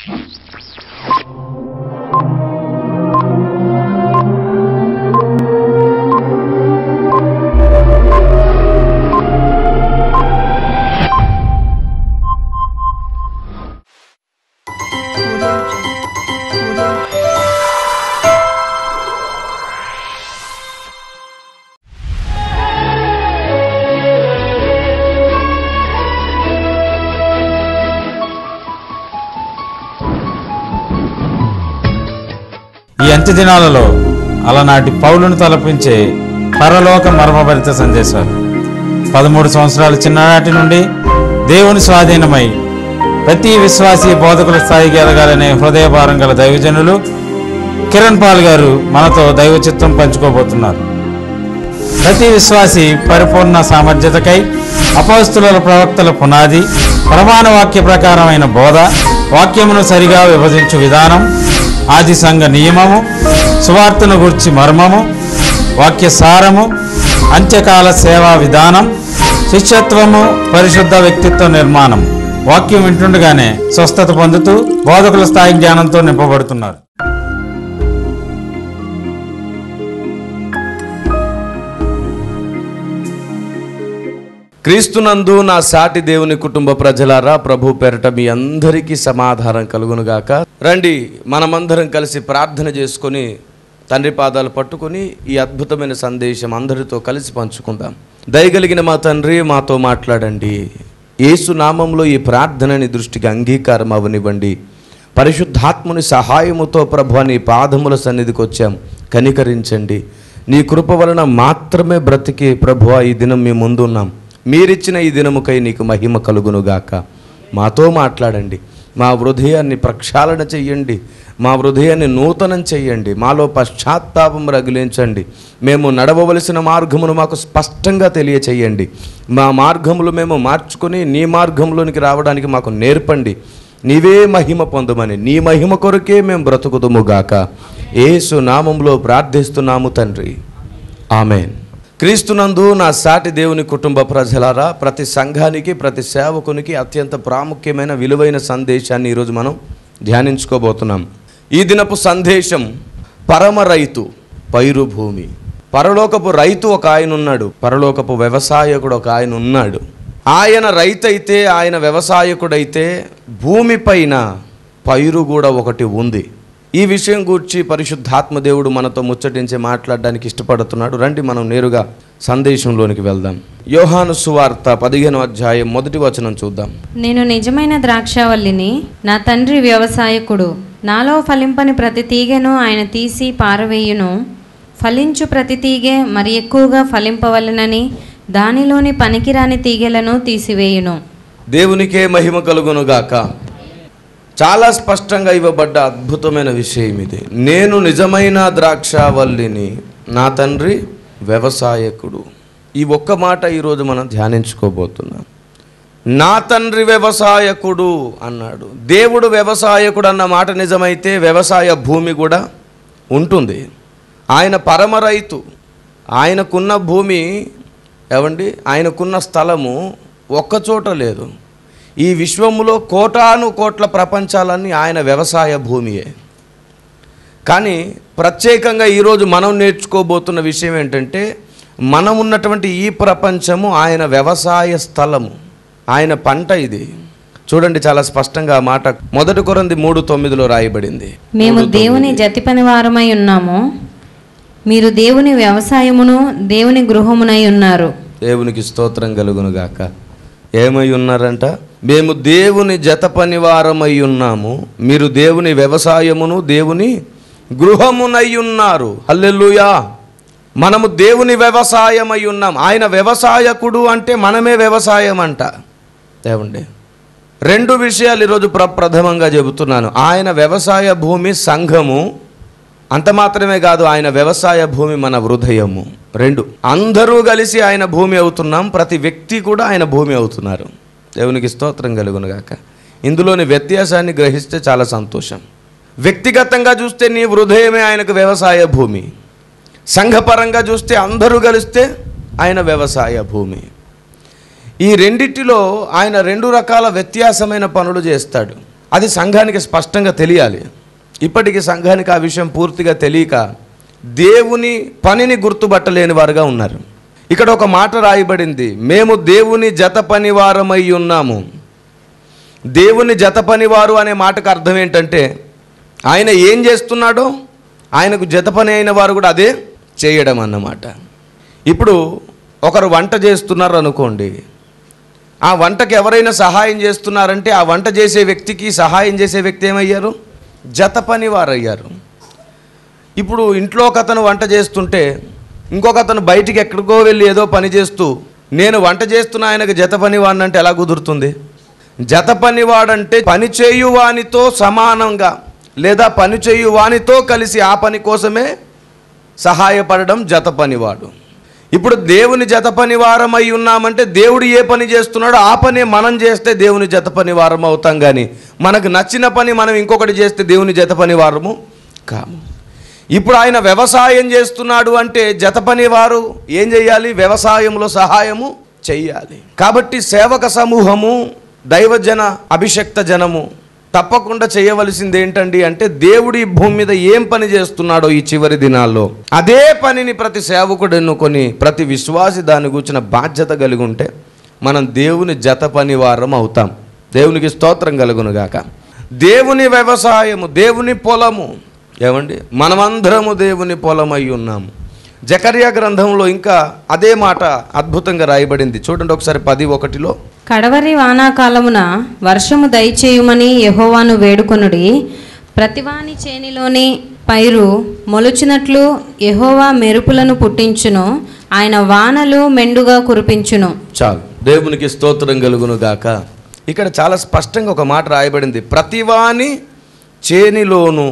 ఈ అంత్య దినాలలో అలనాటి పౌలును తలపించే పరలోక మర్మభరిత సందేశాలు 13 సంవత్సరాల చిన్ననాటి నుండి దేవుని స్వాధీనమై ప్రతి విశ్వాసీ బోధకుల స్థాయికి ఎదగాలనే హృదయభారం గల దైవజనులు కిరణ్ పాల్ గారు మనతో దైవ చిత్తం పంచుకోబోతున్నారు. ప్రతి విశ్వాసి పరిపూర్ణ సామర్థ్యతకై అపొస్తలుల ప్రవక్తల పునాది, ప్రమాణ వాక్య ప్రకారమైన బోధ, వాక్యమును సరిగా విభజించు విధానం, ఆది సంఘ నియమము, సువార్తను గూర్చి మర్మము, వాక్య సారము, అంత్యకాల సేవా విధానం, శిష్యత్వము, పరిశుద్ధ వ్యక్తిత్వ నిర్మాణం. వాక్యం వింటుండగానే స్వస్థత పొందుతూ బోధకుల స్థాయి జ్ఞానంతో నింపబడుతున్నారు. క్రీస్తునందు నా సాటి దేవుని కుటుంబ ప్రజలారా, ప్రభు పేరట మీ అందరికీ సమాధానం కలుగునుగాక. రండి, మనమందరం కలిసి ప్రార్థన చేసుకొని తండ్రి పాదాలు పట్టుకొని ఈ అద్భుతమైన సందేశం అందరితో కలిసి పంచుకుందాం. దయగలిగిన మా తండ్రి, మాతో మాట్లాడండి. యేసు నామంలో ఈ ప్రార్థనని దృష్టికి అంగీకారం అవనివ్వండి. పరిశుద్ధాత్ముని సహాయముతో ప్రభు నీ పాదముల సన్నిధికి వచ్చాం, కనికరించండి. నీ కృప వలన మాత్రమే బ్రతికి ప్రభు ఈ దినం మీ ముందున్నాం. మీరిచ్చిన ఈ దినముకై నీకు మహిమ కలుగునుగాక. మాతో మాట్లాడండి. మా హృదయాన్ని ప్రక్షాళన చెయ్యండి. మా హృదయాన్ని నూతనం చెయ్యండి. మాలో పశ్చాత్తాపం రగిలించండి. మేము నడవవలసిన మార్గమును మాకు స్పష్టంగా తెలియచేయండి. మా మార్గములు మేము మార్చుకొని నీ మార్గంలోనికి రావడానికి మాకు నేర్పండి. నీవే మహిమ పొందమని, నీ మహిమ కొరకే మేము బ్రతుకుదుముగాక. యేసు నామంలో ప్రార్థిస్తున్నాము తండ్రి, ఆమెన్. క్రీస్తునందు నా సాటి దేవుని కుటుంబ ప్రజలారా, ప్రతి సంఘానికి, ప్రతి సేవకునికి అత్యంత ప్రాముఖ్యమైన విలువైన సందేశాన్ని ఈరోజు మనం ధ్యానించుకోబోతున్నాం. ఈ దినపు సందేశం పరమ రైతు, పైరు భూమి. పరలోకపు రైతు ఒక ఆయన ఉన్నాడు, పరలోకపు వ్యవసాయకుడు ఒక ఆయన ఉన్నాడు. ఆయన రైతు అయితే, ఆయన వ్యవసాయకుడైతే, భూమిపైన పైరు కూడా ఒకటి ఉంది. ఈ విషయం గూర్చి పరిశుద్ధాత్మ దేవుడు మనతో ముచ్చటించి మాట్లాడడానికి ఇష్టపడుతున్నాడు. రండి, మనం నేరుగా సందేశంలోనికి వెళ్దాం. యోహాను సువార్త 15వ అధ్యాయం 1వ వచనం చూద్దాం. నేను నిజమైన ద్రాక్షావల్లిని, నా తండ్రి వ్యవసాయకుడు. నాలో ఫలింపని ప్రతి తీగెను ఆయన తీసి పారవేయును. ఫలించు ప్రతి తీగె మరి ఎక్కువగా ఫలింపవలెనని దానిలోని పనికిరాని తీగెలను తీసివేయును. దేవునికే మహిమ కలుగునుగాక. చాలా స్పష్టంగా ఇవ్వబడ్డ అద్భుతమైన విషయం ఇది. నేను నిజమైన ద్రాక్షావల్లిని, నా తండ్రి వ్యవసాయకుడు. ఈ ఒక్క మాట ఈరోజు మనం ధ్యానించుకోబోతున్నాం. నా తండ్రి వ్యవసాయకుడు అన్నాడు. దేవుడు వ్యవసాయకుడు అన్న మాట నిజమైతే వ్యవసాయ భూమి కూడా ఉంటుంది. ఆయన పరమ రైతు. ఆయనకున్న భూమి ఏమండి, ఆయనకున్న స్థలము ఒక్కచోట లేదు. ఈ విశ్వములో కోటాను కోట్ల ప్రపంచాలన్నీ ఆయన వ్యవసాయ భూమియే. కానీ ప్రత్యేకంగా ఈరోజు మనం నేర్చుకోబోతున్న విషయం ఏంటంటే, మనం ఉన్నటువంటి ఈ ప్రపంచము ఆయన వ్యవసాయ స్థలము, ఆయన పంట ఇది. చూడండి, చాలా స్పష్టంగా ఆ మాట 1 కొరింథీ 3:9 రాయబడింది. మేము దేవుని జతి పని వారమై ఉన్నాము, మీరు దేవుని వ్యవసాయమును దేవుని గృహమునై ఉన్నారు. దేవునికి స్తోత్రం కలుగునుగాక. ఏమై ఉన్నారంట? మేము దేవుని జత పనివారమై ఉన్నాము, మీరు దేవుని వ్యవసాయమును దేవుని గృహమునై ఉన్నారు. హల్లెలూయా. మనము దేవుని వ్యవసాయమై ఉన్నాం. ఆయన వ్యవసాయకుడు అంటే మనమే వ్యవసాయం అంట. ఏమండి, 2 విషయాలు ఈరోజు ప్రప్రథమంగా చెబుతున్నాను. ఆయన వ్యవసాయ భూమి సంఘము, అంత మాత్రమే కాదు, ఆయన వ్యవసాయ భూమి మన హృదయము. 2 అందరూ కలిసి ఆయన భూమి అవుతున్నాం. ప్రతి వ్యక్తి కూడా ఆయన భూమి అవుతున్నారు. దేవునికి స్తోత్రం కలుగునుగాక. ఇందులోని వ్యత్యాసాన్ని గ్రహిస్తే చాలా సంతోషం. వ్యక్తిగతంగా చూస్తే నీ హృదయమే ఆయనకు వ్యవసాయ భూమి. సంఘపరంగా చూస్తే అందరూ కలిస్తే ఆయన వ్యవసాయ భూమి. ఈ రెండిటిలో ఆయన 2 రకాల వ్యత్యాసమైన పనులు చేస్తాడు. అది సంఘానికి స్పష్టంగా తెలియాలి. ఇప్పటికీ సంఘానికి ఆ విషయం పూర్తిగా తెలియక దేవుని పనిని గుర్తుపట్టలేని వారుగా ఉన్నారు. ఇక్కడ ఒక మాట రాయబడింది, మేము దేవుని జత పనివారమై ఉన్నాము. దేవుని జత పనివారు అనే మాటకు అర్థం ఏంటంటే ఆయన ఏం చేస్తున్నాడో ఆయనకు జత పని అయిన వారు కూడా అదే చేయడం అన్నమాట. ఇప్పుడు ఒకరు వంట చేస్తున్నారు అనుకోండి, ఆ వంటకి ఎవరైనా సహాయం చేస్తున్నారంటే ఆ వంట చేసే వ్యక్తికి సహాయం చేసే వ్యక్తి ఏమయ్యారు? జత పని వారు అయ్యారు. ఇప్పుడు ఇంట్లో ఒక అతను వంట చేస్తుంటే ఇంకొక అతను బయటికి ఎక్కడికో వెళ్ళి ఏదో పని చేస్తూ నేను వంట చేస్తున్న ఆయనకు జత పనివాడిని అంటే ఎలా కుదురుతుంది? జత పనివాడంటే పని చేయువానితో సమానంగా లేదా పని చేయువానితో కలిసి ఆ పని కోసమే సహాయపడడం జత పనివాడు. ఇప్పుడు దేవుని జత పనివారమై ఉన్నామంటే దేవుడు ఏ పని చేస్తున్నాడో ఆ పని మనం చేస్తే దేవుని జత పనివారం అవుతాం. కానీ మనకు నచ్చిన పని మనం ఇంకొకటి చేస్తే దేవుని జత పనివారము కాము. ఇప్పుడు ఆయన వ్యవసాయం చేస్తున్నాడు అంటే జత పనివారు ఏం చేయాలి? వ్యవసాయంలో సహాయము చెయ్యాలి. కాబట్టి సేవక సమూహము, దైవజన అభిషక్త జనము తప్పకుండా చేయవలసింది ఏంటండి అంటే దేవుడి భూమి మీద ఏం పని చేస్తున్నాడో ఈ చివరి దినాల్లో అదే పనిని ప్రతి సేవకుడు ఎన్నుకొని ప్రతి విశ్వాసి దాని గురించిన బాధ్యత కలిగి ఉంటే మనం దేవుని జత పనివారం అవుతాం. దేవునికి స్తోత్రం కలుగునుగాక. దేవుని వ్యవసాయము, దేవుని పొలము. ఏమండి, మనమందరము దేవుని పొలమై ఉన్నాము. జకర్యా గ్రంథంలో ఇంకా అదే మాట అద్భుతంగా రాయబడింది. చూడండి ఒకసారి 10:1. కడవరి వానాకాలమున వర్షము దయచేయుమని యెహోవాను వేడుకొనుడి. ప్రతివాని చేనిలోని పైరు మొలుచినట్లు యెహోవా మెరుపులను పుట్టించును, ఆయన వానలు మెండుగా కురిపించును. చాలు, దేవునికి స్తోత్రం కలుగును గాక. ఇక్కడ చాలా స్పష్టంగా ఒక మాట రాయబడింది, ప్రతివాని చేనిలోను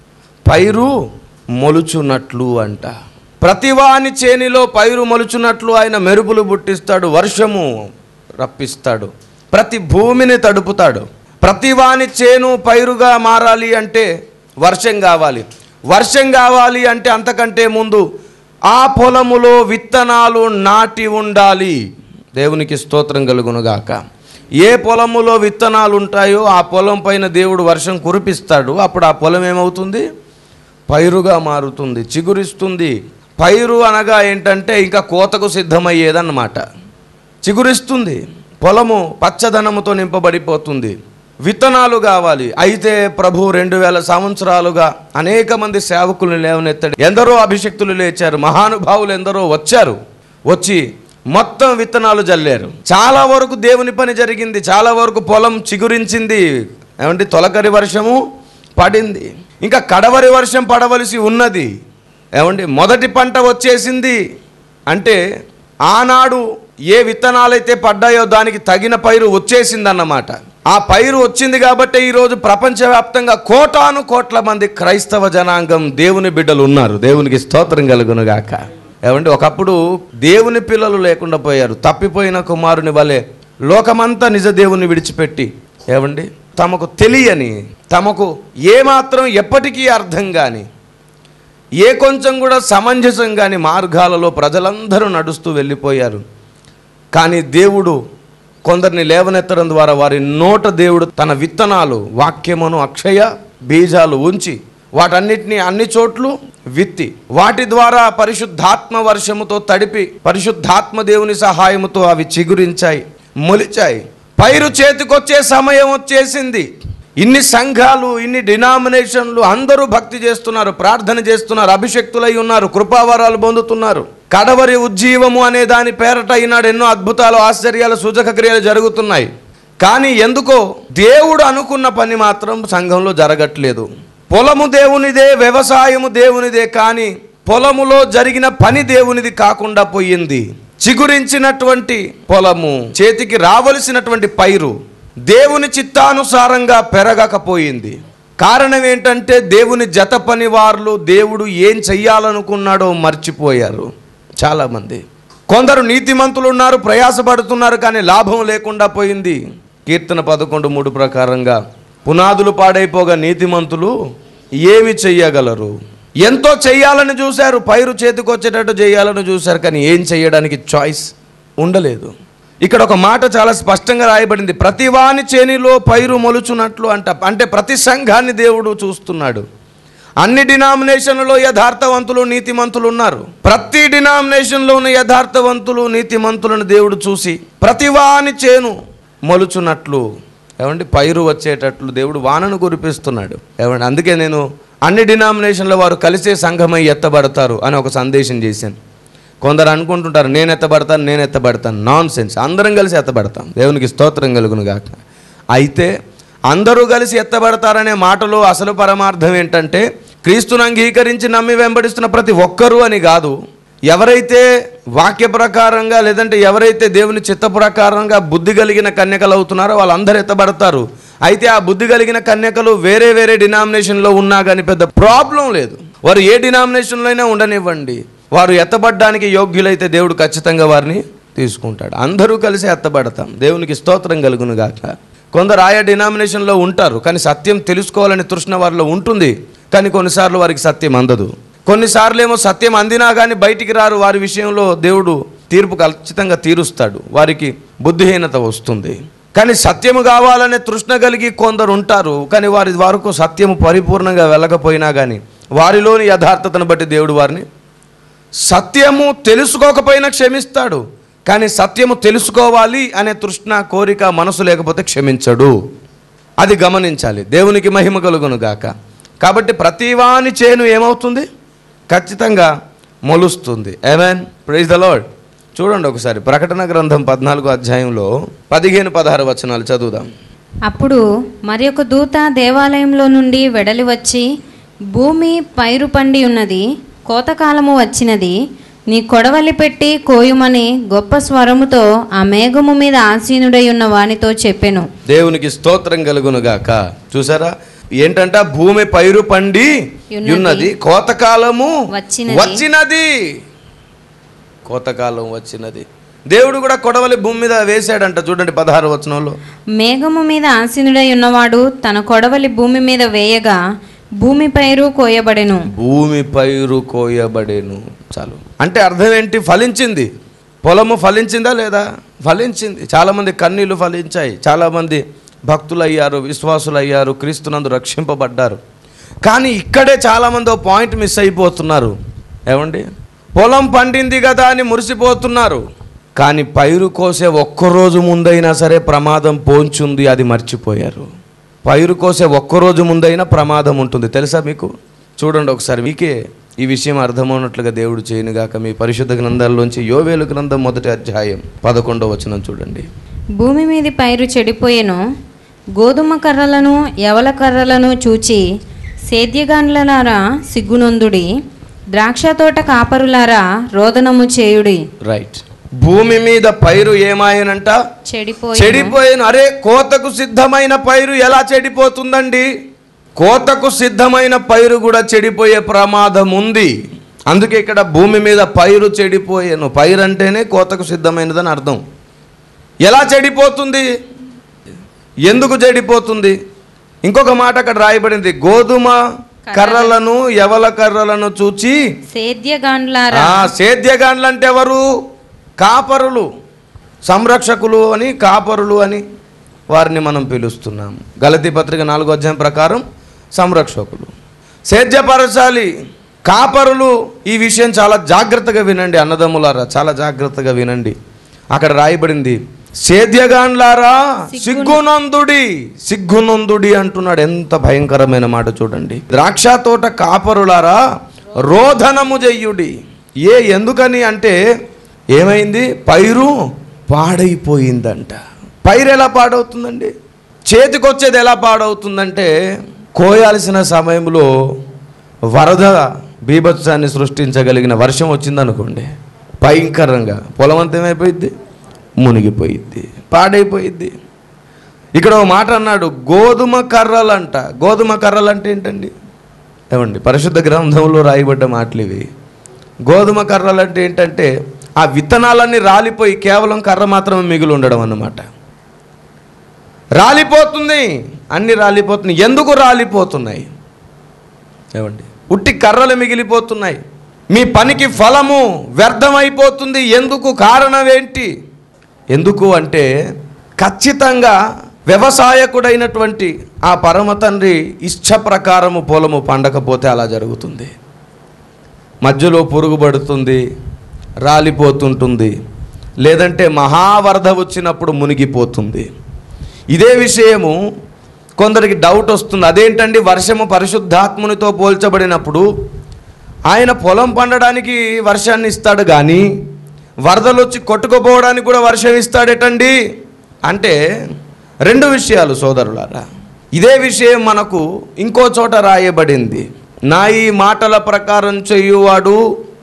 పైరు మొలుచున్నట్లు అంట. ప్రతివాని చేనిలో పైరు మొలుచున్నట్లు ఆయన మెరుపులు పుట్టిస్తాడు, వర్షము రప్పిస్తాడు, ప్రతి భూమిని తడుపుతాడు. ప్రతివాని చేను పైరుగా మారాలి అంటే వర్షం కావాలి. వర్షం కావాలి అంటే అంతకంటే ముందు ఆ పొలములో విత్తనాలు నాటి ఉండాలి. దేవునికి స్తోత్రం కలుగునుగాక. ఏ పొలములో విత్తనాలు ఉంటాయో ఆ పొలం పైన దేవుడు వర్షం కురిపిస్తాడు. అప్పుడు ఆ పొలం ఏమవుతుంది? పైరుగా మారుతుంది, చిగురిస్తుంది. పైరు అనగా ఏంటంటే ఇంకా కోతకు సిద్ధమయ్యేదన్నమాట. చిగురిస్తుంది, పొలము పచ్చదనముతో నింపబడిపోతుంది. విత్తనాలు కావాలి. అయితే ప్రభు 2000 సంవత్సరాలుగా అనేక మంది సేవకులను లేవనెత్తాడు. ఎందరో అభిషక్తులు లేచారు, మహానుభావులు ఎందరో వచ్చారు, వచ్చి మొత్తం విత్తనాలు జల్లారు. చాలా వరకు దేవుని పని జరిగింది, చాలా వరకు పొలం చిగురించింది. ఏమంటే తొలకరి వర్షము పడింది, ఇంకా కడవరి వర్షం పడవలసి ఉన్నది. ఏమండి మొదటి పంట వచ్చేసింది అంటే ఆనాడు ఏ విత్తనాలైతే పడ్డాయో దానికి తగిన పైరు వచ్చేసిందన్నమాట. ఆ పైరు వచ్చింది కాబట్టి ఈరోజు ప్రపంచవ్యాప్తంగా కోటాను కోట్ల మంది క్రైస్తవ జనాంగం దేవుని బిడ్డలు ఉన్నారు. దేవునికి స్తోత్రం కలుగునుగాక. ఏమండి ఒకప్పుడు దేవుని పిల్లలు లేకుండా పోయారు. తప్పిపోయిన కుమారుని వలె లోకమంతా నిజ దేవుని విడిచిపెట్టి ఏమండి తమకు తెలియని, తమకు ఏమాత్రం ఎప్పటికీ అర్థం కాని, ఏ కొంచెం కూడా సమంజసం కాని మార్గాలలో ప్రజలందరూ నడుస్తూ వెళ్ళిపోయారు. కానీ దేవుడు కొందరిని లేవనెత్తడం ద్వారా వారి నోట దేవుడు తన విత్తనాలు, వాక్యమును, అక్షయ బీజాలు ఉంచి వాటన్నిటినీ అన్ని చోట్లు విత్తి వాటి ద్వారా పరిశుద్ధాత్మ వర్షముతో తడిపి పరిశుద్ధాత్మ దేవుని సహాయముతో అవి చిగురించాయి, మొలిచాయి. పైరు చేతికొచ్చే సమయం వచ్చేసింది. ఇన్ని సంఘాలు, ఇన్ని డినామినేషన్లు అందరూ భక్తి చేస్తున్నారు, ప్రార్థన చేస్తున్నారు, అభిషక్తులై ఉన్నారు, కృపావరాలు పొందుతున్నారు. కడవరి ఉజ్జీవము అనే దాని పేరట ఈనాడు ఎన్నో అద్భుతాలు, ఆశ్చర్యాలు, సూచక క్రియలు జరుగుతున్నాయి. కానీ ఎందుకో దేవుడు అనుకున్న పని మాత్రం సంఘంలో జరగట్లేదు. పొలము దేవునిదే, వ్యవసాయము దేవునిదే, కానీ పొలములో జరిగిన పని దేవునిది కాకుండా పోయింది. చిగురించినటువంటి పొలము, చేతికి రావలసినటువంటి పైరు దేవుని చిత్తానుసారంగా పెరగకపోయింది. కారణం ఏంటంటే దేవుని జత పని వారు దేవుడు ఏం చెయ్యాలనుకున్నాడో మర్చిపోయారు చాలామంది. కొందరు నీతిమంతులు ఉన్నారు, ప్రయాసపడుతున్నారు, కానీ లాభం లేకుండా పోయింది. కీర్తన 11:3 ప్రకారంగా పునాదులు పాడైపోగా నీతిమంతులు ఏమి చెయ్యగలరు? ఎంతో చెయ్యాలని చూశారు, పైరు చేతికొచ్చేటట్టు చేయాలని చూశారు, కానీ ఏం చెయ్యడానికి చాయిస్ ఉండలేదు. ఇక్కడ ఒక మాట చాలా స్పష్టంగా రాయబడింది, ప్రతివాని చేనిలో పైరు మొలుచున్నట్లు అంటే ప్రతి సంఘాన్ని దేవుడు చూస్తున్నాడు. అన్ని డినామినేషన్లలో యథార్థవంతులు నీతిమంతులు ఉన్నారు. ప్రతి డినామినేషన్లో ఉన్న యథార్థవంతులు నీతిమంతులను దేవుడు చూసి ప్రతివాని చేను మొలుచున్నట్లు ఏమండి పైరు వచ్చేటట్లు దేవుడు వానను కురిపిస్తున్నాడు. ఏమండి అందుకే నేను అన్ని డినామినేషన్ల వారు కలిసే సంఘమై ఎత్తబడతారు అని ఒక సందేశం చేశాను. కొందరు అనుకుంటుంటారు నేను ఎత్తబడతాను. Non sense. అందరం కలిసి ఎత్తబడతాం. దేవునికి స్తోత్రం కలుగును గాక. అయితే అందరూ కలిసి ఎత్తబడతారనే మాటలో అసలు పరమార్థం ఏంటంటే క్రీస్తును అంగీకరించి నమ్మి వెంబడిస్తున్న ప్రతి ఒక్కరూ అని కాదు. ఎవరైతే వాక్య ప్రకారంగా లేదంటే ఎవరైతే దేవుని చిత్త ప్రకారంగా బుద్ధి కలిగిన కన్యకలు అవుతున్నారో వాళ్ళందరూ ఎత్తబడతారు. అయితే ఆ బుద్ధి కలిగిన కన్యకలు వేరే వేరే డినామినేషన్లో ఉన్నా కానీ పెద్ద ప్రాబ్లం లేదు. వారు ఏ డినామినేషన్లో అయినా ఉండనివ్వండి, వారు ఎత్తబడ్డానికి యోగ్యులైతే దేవుడు ఖచ్చితంగా వారిని తీసుకుంటాడు. అందరూ కలిసి ఎత్తబడతాం. దేవునికి స్తోత్రం కలుగును గాక. కొందరు ఆయా డినామినేషన్లో ఉంటారు, కానీ సత్యం తెలుసుకోవాలని తృష్ణ వారిలో ఉంటుంది. కానీ కొన్నిసార్లు వారికి సత్యం అందదు. కొన్నిసార్లు ఏమో సత్యం అందినా కానీ బయటికి రారు. వారి విషయంలో దేవుడు తీర్పు ఖచ్చితంగా తీరుస్తాడు. వారికి బుద్ధిహీనత వస్తుంది. కానీ సత్యము కావాలనే తృష్ణ కలిగి కొందరు ఉంటారు, కానీ వారి వరకు సత్యము పరిపూర్ణంగా వెళ్ళకపోయినా కానీ వారిలోని యథార్థతను బట్టి దేవుడు వారిని సత్యము తెలుసుకోకపోయినా క్షమిస్తాడు. కానీ సత్యము తెలుసుకోవాలి అనే తృష్ణ కోరిక మనసు లేకపోతే క్షమించడు. అది గమనించాలి. దేవునికి మహిమ కలుగును గాక. కాబట్టి ప్రతివాని చేను ఏమవుతుంది? ఖచ్చితంగా మొలుస్తుంది. ఆమేన్. Praise the lord. చూడండి ఒకసారి ప్రకటన గ్రంథం 14వ అధ్యాయంలో 15-16 వచనాలు చదువుదాం. అప్పుడు మరి ఒక దూత దేవాలయంలో నుండి వెడలి వచ్చి, భూమి పైరు పండి ఉన్నది, కోతకాలము వచ్చినది, నీ కొడవలి పెట్టి కోయుమని గొప్ప స్వరముతో ఆ మేఘము మీద ఆసీనుడై ఉన్న వానితో చెప్పెను. దేవునికి స్తోత్రం కలుగునుగాక. చూసారా ఏంటంట? భూమి పైరు పండి ఉన్నది, కోతకాలము వచ్చినది. కోతకాలం వచ్చినది. దేవుడు కూడా కొడవలి భూమి మీద వేశాడంట. చూడండి 16వ వచనంలో, మేఘము మీద ఆసీనుడై ఉన్నవాడు తన కొడవలి భూమి మీద వేయగా భూమి పైరు కోయబడెను. భూమి పైరు కోయబడెను. చాలు. అంటే అర్థం ఏంటి? ఫలించింది. పొలము ఫలించిందా లేదా? ఫలించింది. చాలామంది కన్నీళ్లు ఫలించాయి. చాలామంది భక్తులు అయ్యారు, విశ్వాసులు అయ్యారు, క్రీస్తునందు రక్షింపబడ్డారు. కానీ ఇక్కడే చాలామంది ఓ పాయింట్ మిస్ అయిపోతున్నారు. ఏమండి? పొలం పండింది కదా అని మురిసిపోతున్నారు, కానీ పైరు కోసే ఒక్కరోజు ముందైనా సరే ప్రమాదం పోంచుంది, అది మర్చిపోయారు. పైరు కోసే ఒక్కరోజు ముందైనా ప్రమాదం ఉంటుంది, తెలుసా మీకు? చూడండి ఒకసారి, మీకే ఈ విషయం అర్థమవునట్లుగా దేవుడు చేయనుగాక. మీ పరిశుద్ధ గ్రంథాల్లోంచి యోవేలు గ్రంథం 1వ అధ్యాయం 11వ వచనం చూడండి. భూమి మీది పైరు చెడిపోయెను, గోధుమ కర్రలను యవల కర్రలను చూచి సేద్యగాండ్లలారా సిగ్గునొందుడి, ద్రాక్ష తోట కాపరులారా రోదనము చేయుడి. రైట్. భూమి మీద పైరు ఏమాయనంట? చెడిపోయాను. అరే, కోతకు సిద్ధమైన పైరు ఎలా చెడిపోతుందండి? కోతకు సిద్ధమైన పైరు కూడా చెడిపోయే ప్రమాదం ఉంది. అందుకే ఇక్కడ భూమి మీద పైరు చెడిపోయాను. పైరు అంటేనే కోతకు సిద్ధమైనదని అర్థం. ఎలా చెడిపోతుంది? ఎందుకు చెడిపోతుంది? ఇంకొక మాట అక్కడ రాయబడింది, గోధుమ కర్రలను యవల కర్రలను చూచి సేద్యగాండ్లారా. సేద్యగాండ్లు అంటే ఎవరు? కాపరులు, సంరక్షకులు అని, కాపరులు అని వారిని మనం పిలుస్తున్నాం. గలతీ పత్రిక 4వ అధ్యాయం ప్రకారం సంరక్షకులు, సేద్యపరచాలి, కాపరులు. ఈ విషయం చాలా జాగ్రత్తగా వినండి అన్నదమ్ములారా, చాలా జాగ్రత్తగా వినండి. అక్కడ రాయబడింది, సేద్యగాండ్లారా సిగ్గునందుడి. సిగ్గునందుడి అంటున్నాడు. ఎంత భయంకరమైన మాట చూడండి. ద్రాక్ష తోట కాపరులారా రోదనము చెయ్యుడి. ఎందుకని అంటే ఏమైంది? పైరు పాడైపోయిందంట. పైరు ఎలా పాడవుతుందండి? చేతికొచ్చేది ఎలా పాడవుతుందంటే, కోయాల్సిన సమయంలో వరద బీభత్సాన్ని సృష్టించగలిగిన వర్షం వచ్చిందనుకోండి, భయంకరంగా పొలం అంతా ఏమైపోయిద్ది? మునిగిపోయిద్ది, పాడైపోయిద్ది. ఇక్కడ ఒక మాట అన్నాడు, గోధుమ కర్రలంట. గోధుమ కర్రలు అంటే ఏంటండి? ఏమండి, పరిశుద్ధ గ్రంథంలో రాయబడ్డ మాటలు ఇవి. గోధుమ కర్రలు అంటే ఏంటంటే, ఆ విత్తనాలన్నీ రాలిపోయి కేవలం కర్ర మాత్రమే మిగిలి ఉండడం అన్నమాట. రాలిపోతుంది, అన్నీ రాలిపోతున్నాయి. ఎందుకు రాలిపోతున్నాయి? ఏమండి, ఉట్టి కర్రలు మిగిలిపోతున్నాయి. మీ పనికి ఫలము వ్యర్థమైపోతుంది. ఎందుకు? కారణం ఏంటి? ఎందుకు అంటే ఖచ్చితంగా వ్యవసాయకుడైనటువంటి ఆ పరమ తండ్రి ఇష్ట ప్రకారము పొలము పండకపోతే అలా జరుగుతుంది. మధ్యలో పురుగు పడుతుంది, రాలిపోతుంటుంది, లేదంటే మహావరద వచ్చినప్పుడు మునిగిపోతుంది. ఇదే విషయము కొందరికి డౌట్ వస్తుంది. అదేంటండి, వర్షము పరిశుద్ధాత్మునితో పోల్చబడినప్పుడు ఆయన పొలం పండడానికి వర్షాన్ని ఇస్తాడు, కానీ వరదలు వచ్చి కొట్టుకుపోవడానికి కూడా వర్షం ఇస్తాడేటండి అంటే రెండు విషయాలు సోదరులారా. ఇదే విషయం మనకు ఇంకో చోట రాయబడింది. నా ఈ మాటల ప్రకారం చేయువాడు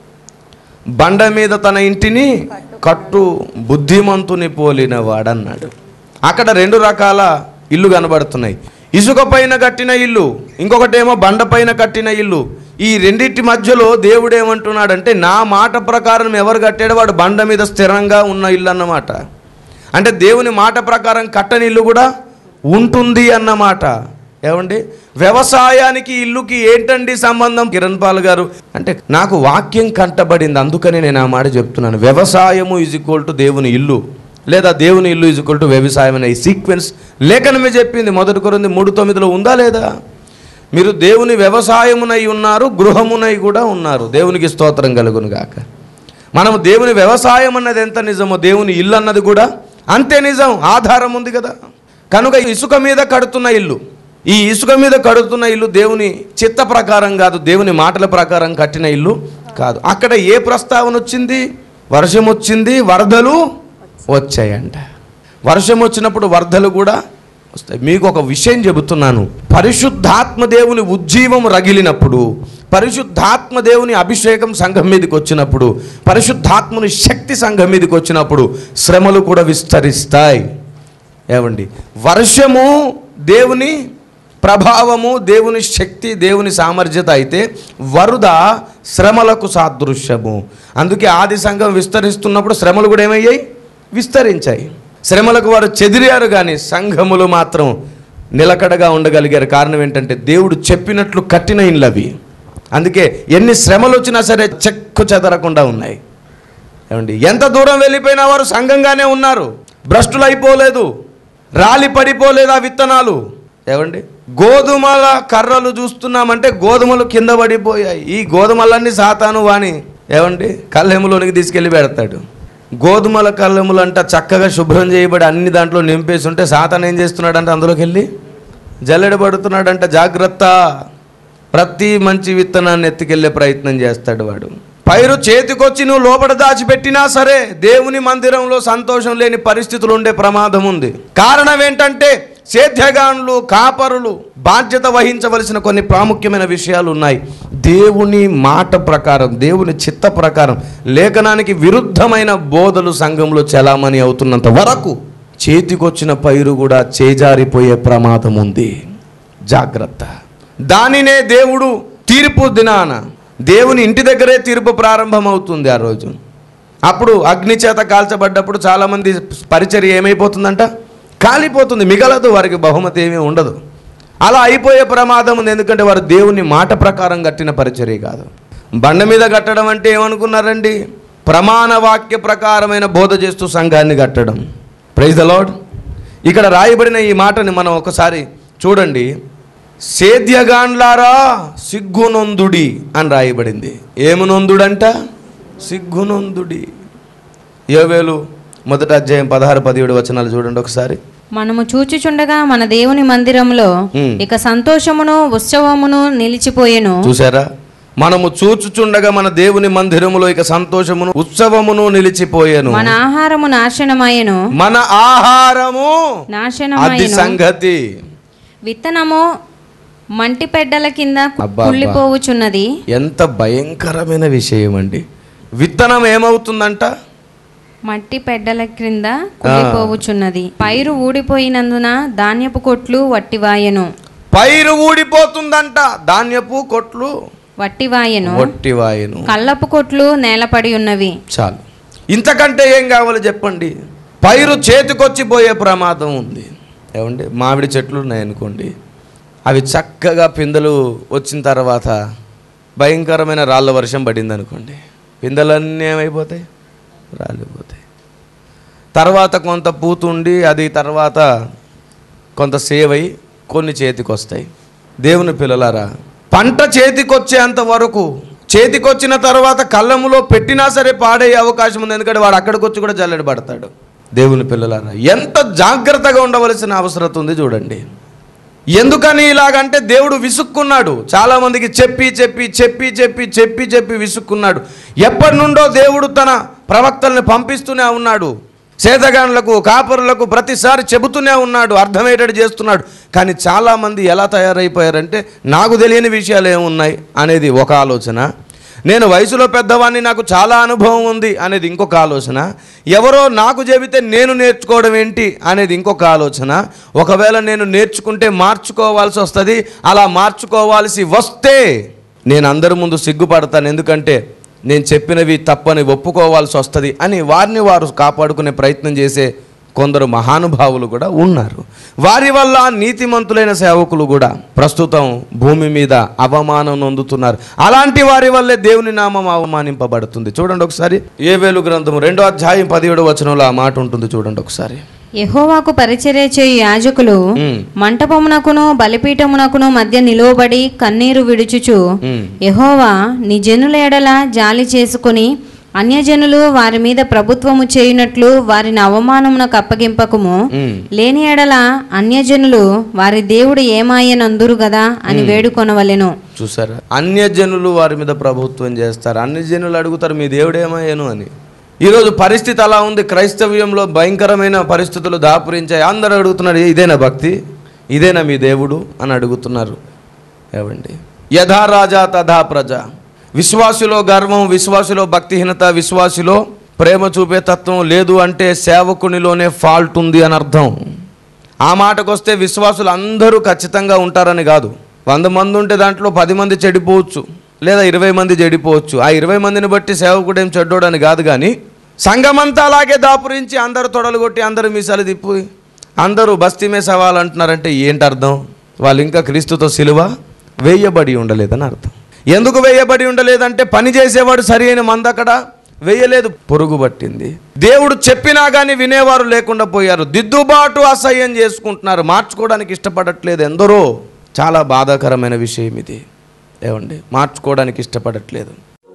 బండ మీద తన ఇంటిని కట్టు బుద్ధిమంతుని పోలిన వాడన్నాడు. అక్కడ రెండు రకాల ఇల్లు కనబడుతున్నాయి. ఇసుక పైన కట్టిన ఇల్లు, ఇంకొకటేమో బండ పైన కట్టిన ఇల్లు. ఈ రెండింటి మధ్యలో దేవుడు ఏమంటున్నాడంటే, నా మాట ప్రకారం ఎవరు కట్టాడో వాడు బండ మీద స్థిరంగా ఉన్న ఇల్లు అన్నమాట. అంటే దేవుని మాట ప్రకారం కట్టని ఇల్లు కూడా ఉంటుంది అన్నమాట. ఏమండి, వ్యవసాయానికి ఇల్లుకి ఏంటండి సంబంధం? కిరణ్ పాల్ గారు అంటే నాకు వాక్యం కంటబడింది, అందుకని నేను ఆ మాట చెప్తున్నాను. వ్యవసాయము ఈజ్ ఈక్వల్ టు దేవుని ఇల్లు, లేదా దేవుని ఇల్లు ఈజ్ ఈక్వల్ టు వ్యవసాయం అనే ఈ సీక్వెన్స్ లేఖనమే చెప్పింది. 1 కొరింథీ 3:9 ఉందా లేదా? మీరు దేవుని వ్యవసాయమునై ఉన్నారు, గృహమునై కూడా ఉన్నారు. దేవునికి స్తోత్రం కలుగును గాక. మనము దేవుని వ్యవసాయం అన్నది ఎంత నిజమో దేవుని ఇల్లు అన్నది కూడా అంతే నిజం. ఆధారం ఉంది కదా. కనుక ఇసుక మీద కడుతున్న ఇల్లు, ఈ ఇసుక మీద కడుతున్న ఇల్లు దేవుని చిత్త ప్రకారం కాదు, దేవుని మాటల ప్రకారం కట్టిన ఇల్లు కాదు. అక్కడ ఏ ప్రస్తావన వచ్చింది? వర్షం వచ్చింది, వరదలు వచ్చాయంట. వర్షం వచ్చినప్పుడు వరదలు కూడా వస్తాయి. మీకు ఒక విషయం చెబుతున్నాను, పరిశుద్ధాత్మ దేవుని ఉజ్జీవం రగిలినప్పుడు, పరిశుద్ధాత్మ దేవుని అభిషేకం సంఘం మీదకి వచ్చినప్పుడు, పరిశుద్ధాత్మని శక్తి సంఘం మీదకి వచ్చినప్పుడు శ్రమలు కూడా విస్తరిస్తాయి. ఏమండి, వర్షము దేవుని ప్రభావము, దేవుని శక్తి, దేవుని సామర్థ్యత అయితే వరద శ్రమలకు సాదృశ్యము. అందుకే ఆది సంఘం విస్తరిస్తున్నప్పుడు శ్రమలు కూడా ఏమయ్యాయి? విస్తరించాయి. శ్రమలకు వారు చెదిరారు, కానీ సంఘములు మాత్రం నిలకడగా ఉండగలిగారు. కారణం ఏంటంటే దేవుడు చెప్పినట్లు కట్టిన ఇండ్లు అవి. అందుకే ఎన్ని శ్రమలు వచ్చినా సరే చెక్కు చెదరకుండా ఉన్నాయి. ఏమండి, ఎంత దూరం వెళ్ళిపోయినా వారు సంఘంగానే ఉన్నారు, భ్రష్టులు అయిపోలేదు, రాలి పడిపోలేదు ఆ విత్తనాలు. ఏమండి, గోధుమల కర్రలు చూస్తున్నామంటే గోధుమలు కింద పడిపోయాయి. ఈ గోధుమలన్నీ సాతాను వాని ఏమండి కళ్ళెములోనికి తీసుకెళ్ళి పెడతాడు. గోధుమల కళ్ళెములు అంట చక్కగా శుభ్రం చేయబడి అన్ని దాంట్లో నింపేసి ఉంటే సాతాను ఏం చేస్తున్నాడంటే అందులోకి వెళ్ళి జల్లెడబడుతున్నాడంట. జాగ్రత్త, ప్రతి మంచి విత్తనాన్ని ఎత్తుకెళ్లే ప్రయత్నం చేస్తాడు వాడు. పైరు చేతికొచ్చి నువ్వు లోపల దాచిపెట్టినా సరే దేవుని మందిరంలో సంతోషం లేని పరిస్థితులు ఉండే ప్రమాదం ఉంది. కారణం ఏంటంటే సేద్యగానులు, కాపరులు బాధ్యత వహించవలసిన కొన్ని ప్రాముఖ్యమైన విషయాలు ఉన్నాయి. దేవుని మాట ప్రకారం, దేవుని చిత్త ప్రకారం లేఖనానికి విరుద్ధమైన బోధలు సంఘంలో చలామణి అవుతున్నంత వరకు చేతికొచ్చిన పైరు కూడా చేజారిపోయే ప్రమాదం ఉంది. జాగ్రత్త. దానినే దేవుడు తీర్పు దినాన, దేవుని ఇంటి దగ్గరే తీర్పు ప్రారంభమవుతుంది ఆ రోజు. అప్పుడు అగ్ని చేత కాల్చబడ్డప్పుడు చాలామంది పరిచర్య ఏమైపోతుందంట? కాలిపోతుంది, మిగలదు, వారికి బహుమతి ఏమీ ఉండదు. అలా అయిపోయే ప్రమాదం ఉంది. ఎందుకంటే వారు దేవుని మాట ప్రకారం కట్టిన పరిచర్య కాదు. బండ మీద కట్టడం అంటే ఏమనుకున్నారండి? ప్రమాణ వాక్య ప్రకారమైన బోధ చేస్తూ సంఘాన్ని కట్టడం. Praise the lord. ఇక్కడ రాయబడిన ఈ మాటని మనం ఒకసారి చూడండి. సేద్యగాండ్లారా సిగ్గునొందుడి అని రాయబడింది. ఏమునొందుడంట? సిగ్గునొందుడి. యోవేలు 1వ అధ్యాయం 16-17 వచనాలు చూడండి ఒకసారి. మనము చూచుచుండగా మన దేవుని మందిరంలో ఇక సంతోషమును ఉత్సవమును నిలిచిపోయెను. చూసారా? మనము చూచుచుండగా మన దేవుని మందిరములో ఇక సంతోషమును ఉత్సవమును నిలిచిపోయెను. మన ఆహారము నాశనమయ్యెను. మన ఆహారము నాశనమయ్యెను. అది సంగతి. విత్తనము మంటి పెడ్డల కింద కుళ్ళిపోవుచున్నది. ఎంత భయంకరమైన విషయం అండి. విత్తనం ఏమవుతుందంట? మట్టి పెడ్డల క్రింద కుళ్ళిపోవుచున్నది. పైరు ఊడిపోయినందున ధాన్యపు కొట్లు వట్టివాయెను. పైరు ఊడిపోతుందంట, ధాన్యపు కొట్లు వట్టివాయెను. కళ్ళపు కొట్లు నేలపడి ఉన్నవి. చాలు, ఇంతకంటే ఏం కావాలి చెప్పండి? పైరు చేతికొచ్చిపోయే ప్రమాదం ఉంది. ఏమండి, మామిడి చెట్లు ఉన్నాయనుకోండి, అవి చక్కగా పిందెలు వచ్చిన తర్వాత భయంకరమైన రాళ్ళ వర్షం పడింది అనుకోండి, పిందెలన్నీ ఏమైపోతాయి? రాలిపోతాయి. తర్వాత కొంత పూతుండి అది తర్వాత కొంత సేవ్ అయ్యి కొన్ని చేతికి వస్తాయి. దేవుని పిల్లలారా, పంట చేతికొచ్చేంత వరకు, చేతికొచ్చిన తర్వాత కళ్ళములో పెట్టినా సరే పాడయ్యే అవకాశం ఉంది. ఎందుకంటే వాడు అక్కడికి వచ్చి కూడా జల్లెడ పడతాడు. దేవుని పిల్లలారా, ఎంత జాగ్రత్తగా ఉండవలసిన అవసరం ఉంది చూడండి. ఎందుకని ఇలాగంటే దేవుడు విసుక్కున్నాడు. చాలామందికి చెప్పి చెప్పి చెప్పి చెప్పి చెప్పి చెప్పి విసుక్కున్నాడు. ఎప్పటి నుండో దేవుడు తన ప్రవక్తల్ని పంపిస్తూనే ఉన్నాడు. సేదగానులకు, కాపరులకు ప్రతిసారి చెబుతూనే ఉన్నాడు, అర్థమయ్యేటట్టు చేస్తున్నాడు. కానీ చాలామంది ఎలా తయారైపోయారంటే నాకు తెలియని విషయాలు ఏమున్నాయి అనేది ఒక ఆలోచన, నేను వయసులో పెద్దవాడిని నాకు చాలా అనుభవం ఉంది అనేది ఇంకొక ఆలోచన, ఎవరో నాకు చెబితే నేను నేర్చుకోవడం ఏంటి అనేది ఇంకొక ఆలోచన. ఒకవేళ నేను నేర్చుకుంటే మార్చుకోవాల్సి వస్తుంది. అలా మార్చుకోవాల్సి వస్తే నేను అందరి ముందు సిగ్గుపడతాను, ఎందుకంటే నేను చెప్పినవి తప్పని ఒప్పుకోవాల్సి వస్తుంది అని వారిని వారు కాపాడుకునే ప్రయత్నం చేసే కొందరు మహానుభావులు కూడా ఉన్నారు. వారి వల్ల నీతిమంతులైన సేవకులు కూడా ప్రస్తుతం భూమి మీద అవమానం నొందుతున్నారు. అలాంటి వారి వల్లే దేవుని నామం అవమానింపబడుతుంది. చూడండి ఒకసారి యోవేలు గ్రంథము 2వ అధ్యాయం 17వ వచనంలో ఆ మాట ఉంటుంది. చూడండి ఒకసారి. యెహోవాకు పరిచర్య చేయు యాజకులు మంటపమునకును బలిపీఠమునకును మధ్య నిలువబడి కన్నీరు విడుచుచు, యెహోవా నీ జనుల ఎడల జాలి చేసుకుని అన్యజనులు వారి మీద ప్రభుత్వము చేయునట్లు వారిని అవమానమునకు అప్పగింపకము, లేని ఎడల అన్యజనులు వారి దేవుడు ఏమాయనందురు గదా అని వేడుకొనవలెను. చూసారా, అన్యజనులు వారి మీద ప్రభుత్వం చేస్తారు. అన్యజనులు అడుగుతారు మీ దేవుడు ఏమయ్యను అని. ఈరోజు పరిస్థితి అలా ఉంది. క్రైస్తవ్యంలో భయంకరమైన పరిస్థితులు దాపురించాయి. అందరూ అడుగుతున్నారు, ఇదేనా భక్తి, ఇదేనా మీ దేవుడు అని అడుగుతున్నారు. ఏవండి, యథా రాజా తథా ప్రజ. విశ్వాసులో గర్వం, విశ్వాసులో భక్తిహీనత, విశ్వాసులో ప్రేమ చూపే తత్వం లేదు అంటే సేవకునిలోనే ఫాల్ట్ ఉంది అని అర్థం. ఆ మాటకు వస్తే విశ్వాసులు అందరూ ఖచ్చితంగా ఉంటారని కాదు. 100 మంది ఉంటే దాంట్లో 10 మంది చెడిపోవచ్చు, లేదా 20 మంది చెడిపోవచ్చు. ఆ 20 మందిని బట్టి సేవకుడు ఏం చెడ్డోడని కాదు. కానీ సంఘమంతా అలాగే దాపురించి అందరూ తొడలు కొట్టి, అందరూ మీసాలు తిప్పి, అందరూ బస్తీమే సవాల్ అంటున్నారంటే ఏంటి అర్థం? వాళ్ళు ఇంకా క్రీస్తుతో సిలువ వేయబడి ఉండలేదని అర్థం. ఎందుకు వేయబడి ఉండలేదంటే పని చేసేవాడు సరి అయిన మంది అక్కడ వేయలేదు, పొరుగు పట్టింది. దేవుడు చెప్పినా కానీ వినేవారు లేకుండా పోయారు. దిద్దుబాటు అసహ్యం చేసుకుంటున్నారు, మార్చుకోవడానికి ఇష్టపడట్లేదు ఎందరో. చాలా బాధాకరమైన విషయం ఇది. ఏమండి, మార్చుకోవడానికి ఇష్టపడట్లేదు.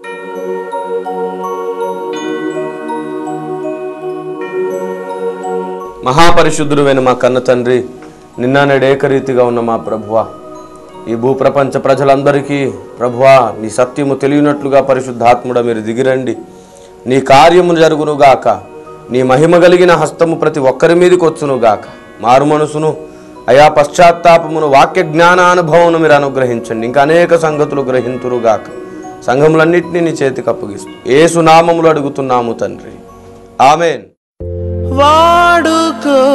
మహాపరిశుద్ధుడైన మా కన్న తండ్రి, నిన్న నేడు ఏకరీతిగా ఉన్న మా ప్రభువా, ఈ భూప్రపంచ ప్రజలందరికీ ప్రభువా నీ సత్యము తెలియనట్లుగా పరిశుద్ధాత్ముడ మీరు దిగిరండి. నీ కార్యము జరుగునుగాక, నీ మహిమ కలిగిన హస్తము ప్రతి ఒక్కరి మీదకి వచ్చునుగాక. మారు మనసును అయా పశ్చాత్తాపమును, వాక్య జ్ఞానానుభవమును మీరు అనుగ్రహించండి. ఇంకా అనేక సంగతులు గ్రహింతురుగాక. సంఘములన్నింటినీ నీ చేతికి అప్పగిస్తూ యేసు నామములో అడుగుతున్నాము తండ్రి, ఆమేన్. వాడుకో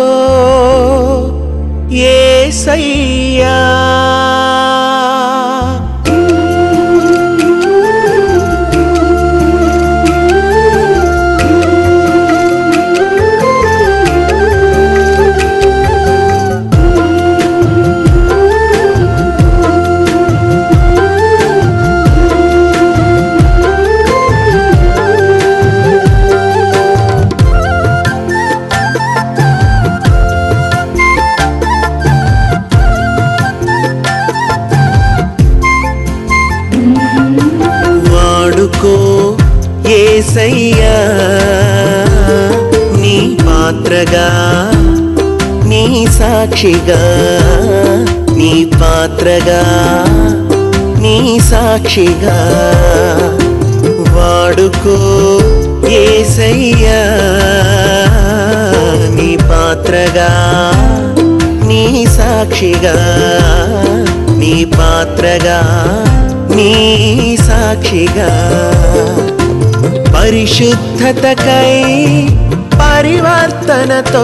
యేసయ్యా, యేసయ్యా నీ పాత్రగా, నీ సాక్షిగా, నీ పాత్రగా, నీ సాక్షిగా వాడుకో యేసయ్యా. నీ పాత్రగా, నీ సాక్షిగా, నీ పాత్రగా, నీ సాక్షిగా. పరిశుద్ధతకై పరివర్తనతో,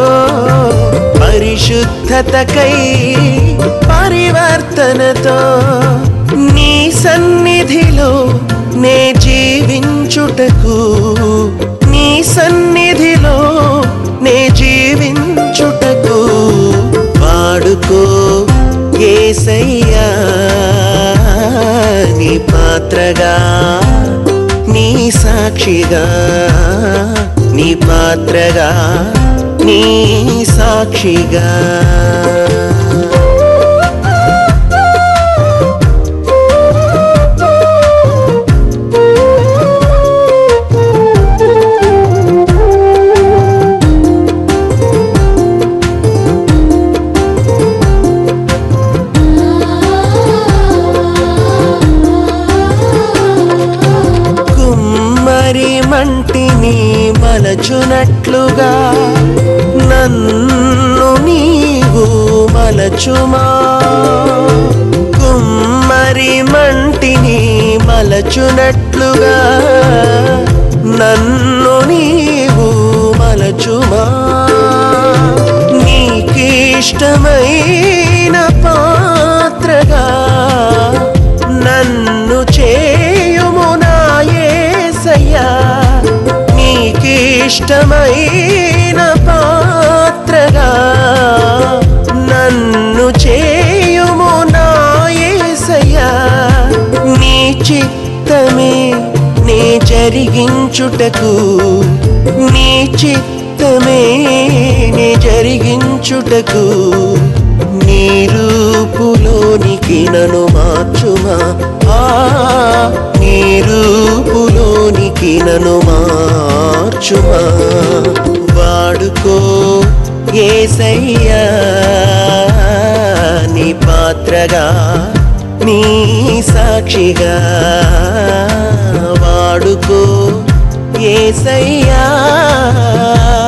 పరిశుద్ధతకై పరివర్తనతో నీ సన్నిధిలో నే జీవించుటకు, నీ సన్నిధిలో నే జీవించుటకు వాడుకో యేసయ్యా. నీ పాత్రగా, నీ సాక్షిగా, నీ పాత్రగా నీ సాక్షిగా మంటిని మలచునట్లుగా నన్ను నీవు మలచుమా కుమ్మరి మంటిని మలచునట్లుగా నన్ను నీవు మలచుమా నీకిష్టమైన పాత్రగా నన్ను చేయుము నా యేసయ్యా నీకిష్టమైన పాత్రగా నన్ను చేయుము నా యేసయ్యా నీ చిత్తమే నే జరిగించుటకు నీ చిత్తమే నే జరిగించుటకు నీ రూపులోనికి నన్ను మార్చుమా నీ రూపులోనికి నన్ను మార్చుమా వాడుకో యేసయ్యా నీ పాత్రగా నీ సాక్షిగా వాడుకో యేసయ్యా